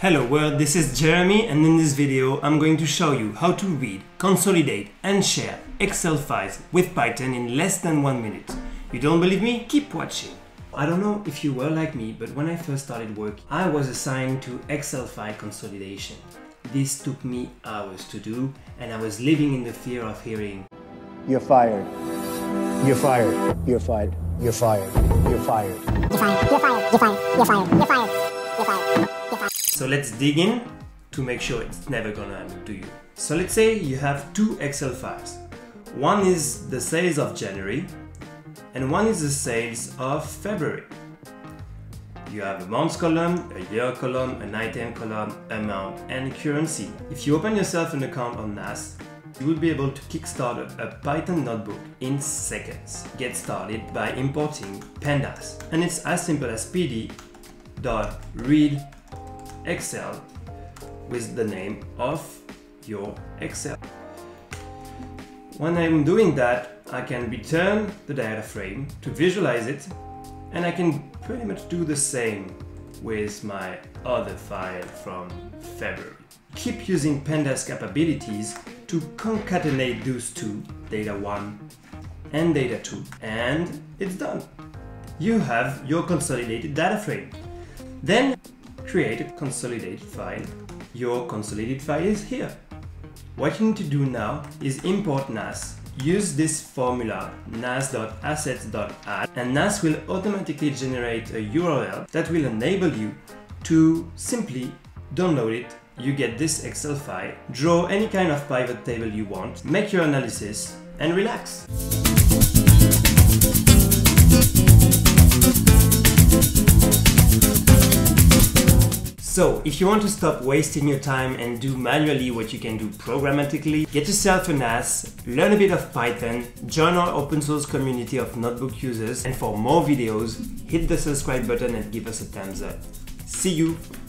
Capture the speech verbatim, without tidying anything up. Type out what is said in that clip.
Hello world, this is Jeremy, and in this video I'm going to show you how to read, consolidate and share Excel files with Python in less than one minute. You don't believe me? Keep watching. I don't know if you were like me, but when I first started work, I was assigned to Excel file consolidation. This took me hours to do, and I was living in the fear of hearing, "You're fired. You're fired. You're fired. You're fired. You're fired. You're fired. You're fired. You're fired. You're fired. You're fired. You're fired. You're fired." So let's dig in to make sure it's never gonna happen to you. So let's say you have two Excel files. One is the sales of January and one is the sales of February. You have a month column, a year column, an item column, amount and currency. If you open yourself an account on Naas, you will be able to kickstart a, a Python notebook in seconds. Get started by importing pandas, and it's as simple as pd dot read Excel with the name of your Excel. When I'm doing that, I can return the data frame to visualize it, and I can pretty much do the same with my other file from February. Keep using pandas capabilities to concatenate those two, data one and data two, and it's done. You have your consolidated data frame. Then create a consolidated file. Your consolidated file is here. What you need to do now is import Naas. Use this formula naas dot assets dot add, and Naas will automatically generate a U R L that will enable you to simply download it. You get this Excel file, draw any kind of pivot table you want, make your analysis and relax. So, if you want to stop wasting your time and do manually what you can do programmatically, get yourself a Naas, learn a bit of Python, join our open source community of notebook users, and for more videos, hit the subscribe button and give us a thumbs up. See you!